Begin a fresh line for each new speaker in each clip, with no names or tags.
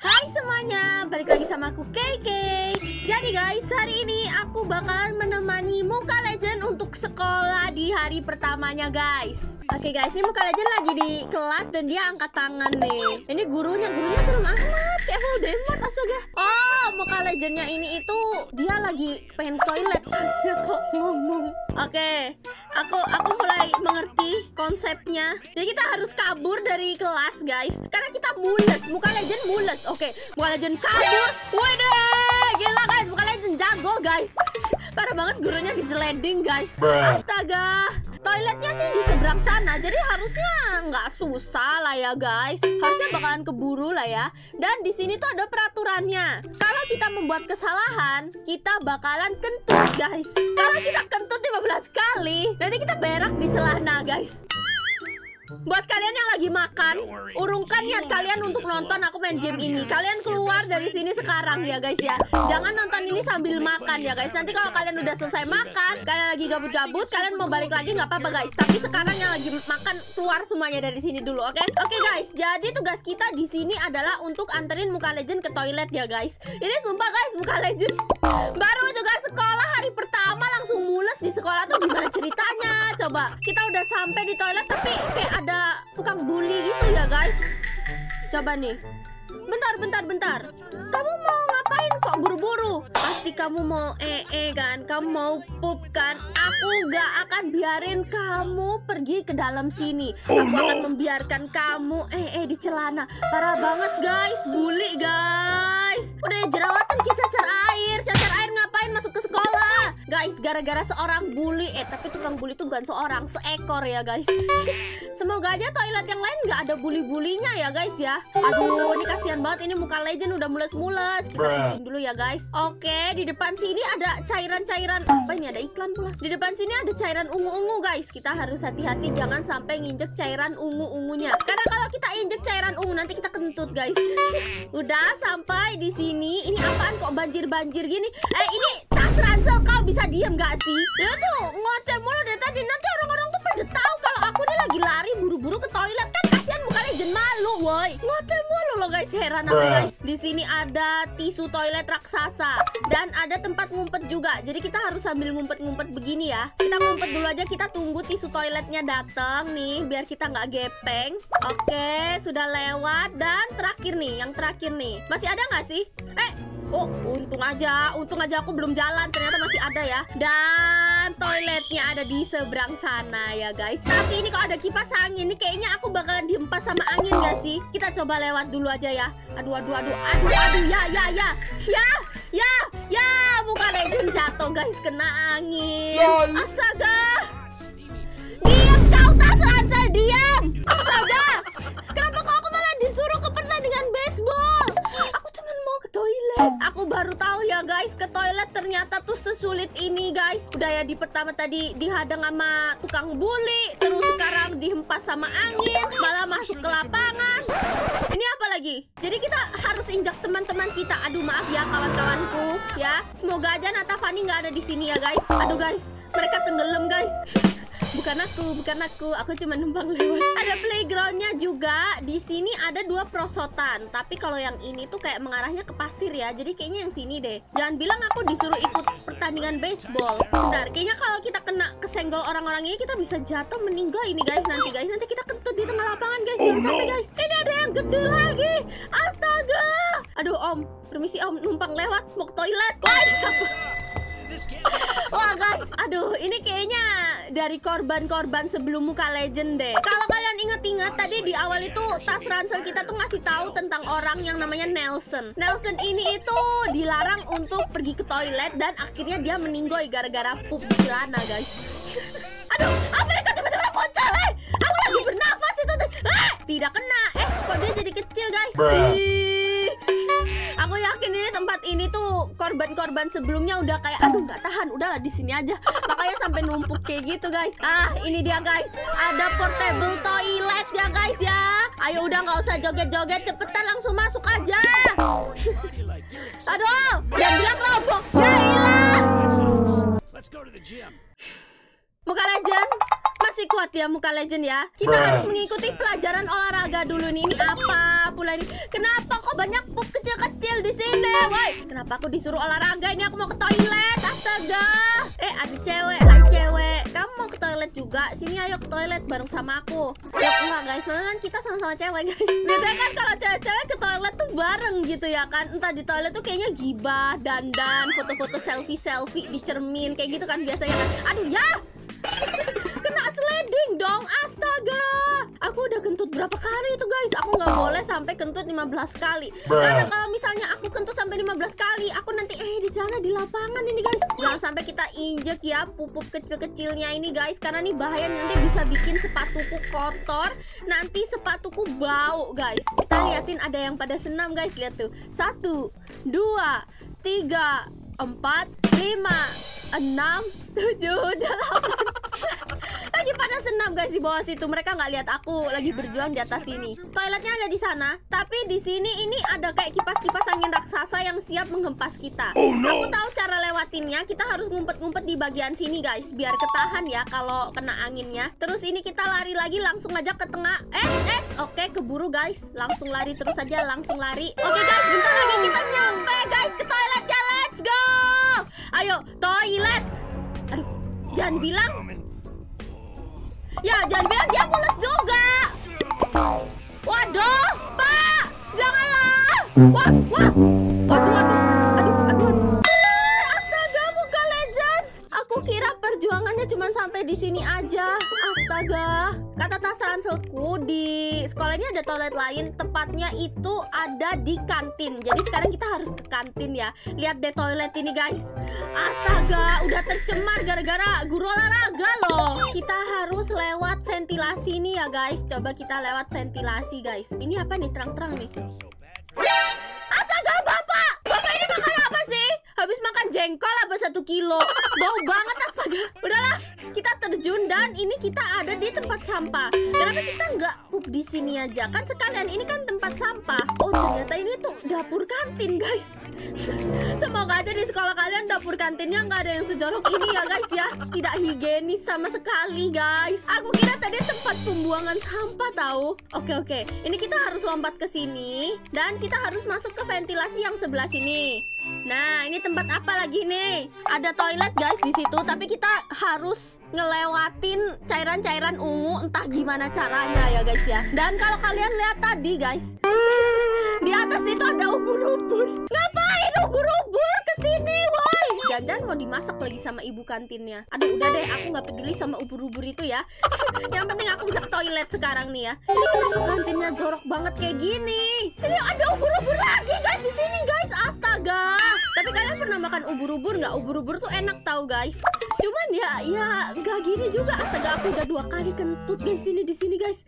Hai semuanya, balik lagi sama aku Keke. Jadi guys, hari ini aku bakalan menemani Muka Legend untuk sekolah di hari pertamanya guys. Oke guys, ini Muka Legend lagi di kelas dan dia angkat tangan nih. Ini gurunya serem amat, kayak Voldemort astaga. Oh, Muka Legendnya ini itu dia lagi pengen toilet. Dia kok ngomong. Oke, aku mulai mengerti konsepnya. Jadi kita harus kabur dari kelas guys, karena kita mules. Muka Legend mules. Oke, Muka Legend kabur. Waduh, gila guys, Muka Legend jago guys. Parah banget, gurunya diseleding guys. Astaga. Toiletnya sih di seberang sana, jadi harusnya nggak susah lah ya guys. Harusnya bakalan keburu lah ya. Dan di sini tuh ada peraturannya. Kalau kita membuat kesalahan, kita bakalan kentut guys. Kalau kita kentut 15 kali, nanti kita berak di celana guys. Buat kalian yang lagi makan, urungkan niat kalian untuk nonton aku main game ini. Kalian keluar dari sini sekarang ya guys ya. Jangan nonton ini sambil makan ya guys. Nanti kalau kalian udah selesai makan, kalian lagi gabut-gabut, kalian mau balik lagi nggak apa-apa guys. Tapi sekarang yang lagi makan keluar semuanya dari sini dulu, oke? Oke guys, jadi tugas kita di sini adalah untuk anterin Muka Legend ke toilet ya guys. Ini sumpah guys, Muka Legend baru juga sekolah hari pertama langsung mules di sekolah tuh gimana ceritanya? Coba, kita udah sampai di toilet tapi kayak ada tukang bully gitu ya guys. Coba nih. Bentar. Kamu mau ngapain kok buru-buru? Pasti kamu mau kan? Kamu mau pup kan? Aku gak akan biarin kamu pergi ke dalam sini. Aku akan membiarkan kamu di celana. Parah banget guys, bully guys. Udah jerawatan cacar air ngapain masuk ke sekolah? Guys, gara-gara seorang bully. Tapi tukang bully tuh bukan seorang, seekor ya guys. Semoga aja toilet yang lain gak ada bully-bulinya ya guys ya. Aduh, ini kasihan banget, ini Muka Legend udah mules-mules. Kita tungguin dulu ya guys. Oke, di depan sini ada cairan-cairan. Apa ini, ada iklan pula. Di depan sini ada cairan ungu-ungu guys. Kita harus hati-hati jangan sampai nginjek cairan ungu-ungunya. Karena kalau kita injek cairan ungu nanti kita kentut guys. Udah sampai di sini. Ini apaan kok banjir-banjir gini? Ini tas ransel, kau bisa diem gak sih? Dia tuh ngoceh mulu dari tadi. Nanti orang-orang tuh pada tahu kalau aku nih lagi lari buru-buru ke toilet. Kan kasihan Muka Legend malu, woi. Ngoceh mulu loh guys, heran aku guys. Di sini ada tisu toilet raksasa dan ada tempat ngumpet juga. Jadi kita harus sambil ngumpet-ngumpet begini ya. Kita ngumpet dulu aja, kita tunggu tisu toiletnya datang nih biar kita nggak gepeng. Oke, sudah lewat. Dan terakhir nih, yang terakhir nih. Masih ada nggak sih? Oh, untung aja aku belum jalan. Ternyata masih ada ya. Dan toiletnya ada di seberang sana ya guys. Tapi ini kok ada kipas angin. Ini kayaknya aku bakalan dihempas sama angin gak sih? Kita coba lewat dulu aja ya. Aduh, ya, Muka Legend jatuh guys, kena angin. Astaga. Diam kau, tas ransel, diam. Astaga. Kenapa kok aku malah disuruh ke pertandingan baseball? Aku cuma mau ke toilet. Aku baru tahu ya guys, ke toilet ternyata tuh sesulit ini guys. Udah ya, di pertama tadi dihadang sama tukang bully, terus sekarang dihempas sama angin, malah masuk ke lapangan. Ini apa lagi? Jadi kita harus injak teman-teman kita. Aduh, maaf ya kawan-kawanku ya. Semoga aja Natafani nggak ada di sini ya guys. Aduh guys, mereka tenggelam guys. Bukan aku cuma numpang lewat. Ada playgroundnya juga. Di sini ada 2 perosotan. Tapi kalau yang ini tuh kayak mengarahnya ke pasir ya. Jadi kayaknya yang sini deh. Jangan bilang aku disuruh ikut pertandingan baseball. Bentar, kayaknya kalau kita kena kesenggol orang-orang ini kita bisa jatuh meninggal ini guys. Nanti kita kentut di tengah lapangan guys. Jangan sampai guys. Ini ada yang gede lagi. Astaga. Aduh om, permisi om, numpang lewat mau ke toilet. Wah guys, aduh, ini kayaknya dari korban-korban sebelum Muka Legend deh. Kalau kalian inget-inget tadi di awal itu tas ransel kita tuh ngasih tahu tentang orang yang namanya Nelson. Nelson ini itu dilarang untuk pergi ke toilet dan akhirnya dia meninggoy gara-gara pup di celana guys. Aduh, mereka tiba-tiba muncul. Aku lagi bernafas itu tuh. Tidak kena. Kok dia jadi kecil guys? Aku yakin ini tempat ini tuh korban-korban sebelumnya udah kayak aduh nggak tahan, udahlah di sini aja. Makanya sampai numpuk kayak gitu guys. Ini dia guys. Ada portable toilet ya guys ya. Ayo udah nggak usah joget-joget, cepetan langsung masuk aja. Aduh, jangan bilang roboh. Ya ilah. Muka Legend masih kuat ya Muka Legend ya. Kita harus mengikuti pelajaran olahraga dulu nih. Ini apa pula ini? Kenapa kok banyak pup Woi, kenapa aku disuruh olahraga? Ini aku mau ke toilet. Astaga. Ada cewek. Hai cewek, kamu mau ke toilet juga? Sini ayo ke toilet bareng sama aku. Ya enggak guys, soalnya kan kita sama-sama cewek guys. Biasanya kan kalau cewek-cewek ke toilet tuh bareng gitu ya kan. Entah di toilet tuh kayaknya gibah, dandan, foto-foto selfie di cermin kayak gitu kan biasanya kan. Aduh ya. Kena sliding dong, astaga. Aku udah kentut berapa kali itu guys. Aku nggak boleh sampai kentut 15 kali. Karena kalau misalnya aku kentut sampai 15 kali, aku nanti di sana di lapangan ini guys. Jangan sampai kita injek ya pupup kecil-kecilnya ini guys. Karena nih bahaya, nanti bisa bikin sepatuku kotor. Nanti sepatuku bau guys. Kita liatin ada yang pada senam guys. Lihat tuh. 1, 2, 3, 4, 5, 6, 7, 8. Lagi pada senam guys di bawah situ. Mereka nggak lihat aku lagi berjuang di atas sini. Toiletnya ada di sana, tapi di sini ini ada kayak kipas-kipas angin raksasa yang siap menghempas kita. Aku tahu cara lewatinnya. Kita harus ngumpet-ngumpet di bagian sini guys, biar ketahan ya kalau kena anginnya. Terus ini kita lari lagi, langsung aja ke tengah. Oke, keburu guys. Langsung lari terus aja, langsung lari. Oke guys, bentar lagi kita nyampe guys ke toiletnya. Let's go. Ayo, toilet. Aduh, jangan bilang. Ya, jangan bilang dia mulus juga. Waduh, Pak, janganlah. Waduh. Astaga, Mobile Legends. Aku kira perjuangannya cuma sampai di sini aja. Astaga. Kata tas ranselku, di sekolah ini ada toilet lain. Tepatnya itu ada di kantin. Jadi sekarang kita harus ke kantin ya. Lihat deh toilet ini guys. Astaga, udah tercemar gara-gara guru olahraga loh. Kita harus lewat ventilasi nih ya guys. Coba kita lewat ventilasi guys. Ini apa nih, terang-terang nih. Astaga, Bapak ini makan apa sih? Habis makan jengkol apa 1 kilo. Bau banget astaga. Udahlah, kita terjun dan ini kita ada di tempat sampah. Kenapa kita nggak pup di sini aja? Kan sekalian ini kan tempat sampah. Oh, ternyata ini tuh dapur kantin guys. Semoga aja di sekolah kalian dapur kantinnya nggak ada yang sejorok ini ya guys ya. Tidak higienis sama sekali guys. Aku kira tadi tempat pembuangan sampah tahu. Oke. Ini kita harus lompat ke sini dan kita harus masuk ke ventilasi yang sebelah sini. Nah, ini tempat apa lagi nih? Ada toilet guys di situ, tapi kita harus ngelewatin cairan-cairan ungu, entah gimana caranya ya guys ya. Dan kalau kalian lihat tadi guys, di atas itu ada ubur-ubur. Ngapain ubur-ubur kesini, woi? Jangan-jangan mau dimasak lagi sama ibu kantinnya. Aduh, udah deh, aku nggak peduli sama ubur-ubur itu ya. Yang penting aku bisa ke toilet sekarang nih ya. Ini kenapa kantinnya jorok banget kayak gini? Ini ada ubur-ubur lagi guys di sini guys. Astaga. Tapi kalian pernah makan ubur-ubur nggak? Ubur-ubur tuh enak tau guys. Cuman ya nggak gini juga. Astaga, aku udah 2 kali kentut guys di sini guys.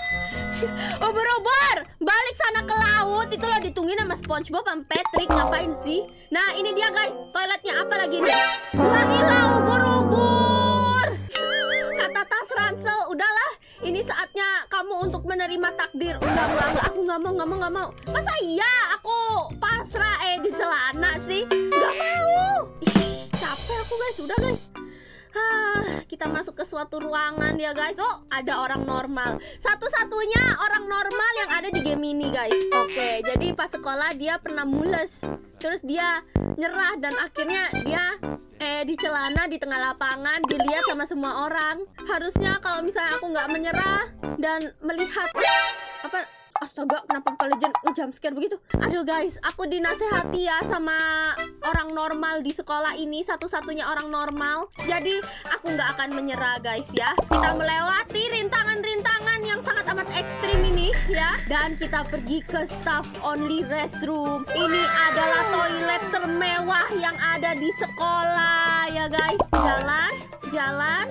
Ubur-ubur, balik sana ke laut. Itu lo ditungguin sama SpongeBob sama Patrick. Ngapain sih? Nah, ini dia guys. Toiletnya apa lagi nih? Hilang ubur-ubur. Kata tas ransel, udahlah. Ini saatnya kamu untuk menerima takdir. Enggak. Aku nggak mau. Masa iya aku pasrah di celana sih? Nggak mau. Capek aku guys. Udah guys. Kita masuk ke suatu ruangan ya guys. Oh, ada orang normal. Satu-satunya orang normal yang ada di game ini guys. Oke, jadi pas sekolah dia pernah mules. Terus dia nyerah dan akhirnya dia di celana di tengah lapangan, dilihat sama semua orang. Harusnya kalau misalnya aku nggak menyerah dan melihat apa. Astaga, kenapa Mobile Legends nge-jumpscare begitu? Aduh guys, aku dinasehati ya sama orang normal di sekolah ini. Satu-satunya orang normal. Jadi aku nggak akan menyerah guys ya. Kita melewati rintangan-rintangan yang sangat amat ekstrim ini ya. Dan kita pergi ke staff only restroom. Ini adalah toilet termewah yang ada di sekolah ya guys. Jalan.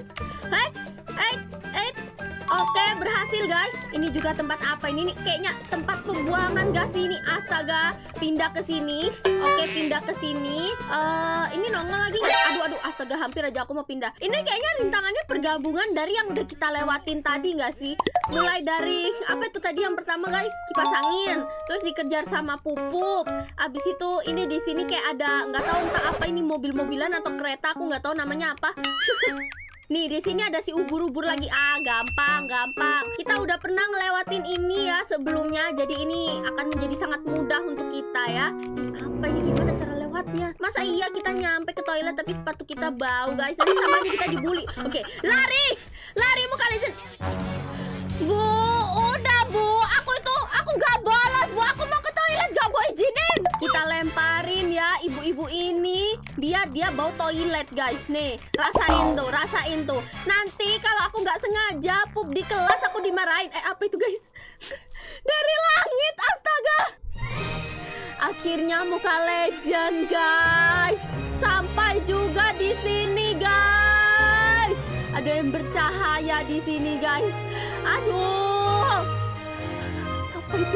Oke, berhasil guys. Ini juga tempat apa ini? Nih kayaknya tempat pembuangan gas ini. Astaga, pindah ke sini. Oke, pindah ke sini. Ini nongol lagi nggak? Aduh, astaga, hampir aja aku mau pindah. Ini kayaknya rintangannya pergabungan dari yang udah kita lewatin tadi nggak sih? Mulai dari apa itu tadi yang pertama guys? Kipas angin. Terus dikejar sama pupup. Abis itu ini di sini kayak ada nggak tahu entah apa ini, mobil-mobilan atau kereta, aku nggak tahu namanya apa. Nih, di sini ada si ubur-ubur lagi. Gampang. Kita udah pernah ngelewatin ini ya sebelumnya. Jadi ini akan menjadi sangat mudah untuk kita ya. Apa ini, gimana cara lewatnya? Masa iya kita nyampe ke toilet tapi sepatu kita bau, guys? Jadi sama aja kita dibully. Oke, lari Mobile Legends. Bu, udah Bu, aku gak bolos Bu, aku mau ke toilet, gak mau izinin. Kita lemparin ya ibu-ibu ini, biar dia bau toilet, guys. Nih, rasain tuh. Nanti kalau aku gak sengaja pup di kelas, aku dimarahin. Apa itu, guys? Dari langit, astaga. Akhirnya Mobile Legends, guys. Sampai juga di sini, guys. Ada yang bercahaya di sini, guys. Aduh. Apa itu?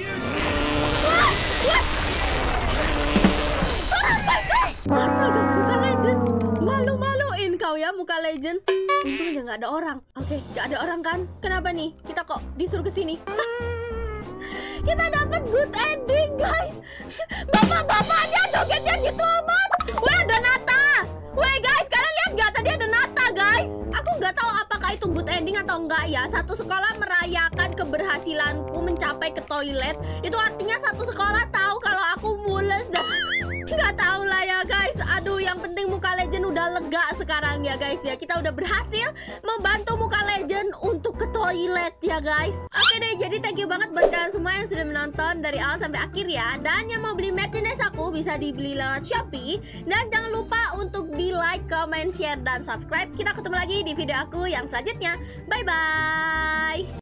Oh my God. Astaga, Mobile Legends. Malu-maluin kau ya, Mobile Legends. Untungnya nggak ada orang. Oke, nggak ada orang kan? Kenapa nih? Kita kok disuruh ke sini? Kita dapat good ending, guys. Bapak-bapaknya jogetnya gitu amat. Wah, ada Nata. Weh, guys, kalian lihat nggak? Tadi ada Nata, guys. Aku nggak tahu apakah itu good ending atau enggak ya. Satu sekolah merayakan keberhasilanku mencapai ke toilet. Itu artinya satu sekolah tahu kalau aku mules dan nggak tahu lah ya, guys. Aduh, yang penting Mobile Legends udah lega sekarang ya, guys ya. Kita udah berhasil membantu Mobile Legends untuk ke toilet ya, guys. Oke deh, jadi thank you banget buat kalian semua yang sudah menonton dari awal sampai akhir ya. Dan yang mau beli merchandise aku bisa dibeli lewat Shopee. Dan jangan lupa untuk di like, comment, share, dan subscribe. Kita ketemu lagi di video aku yang selanjutnya. Bye-bye.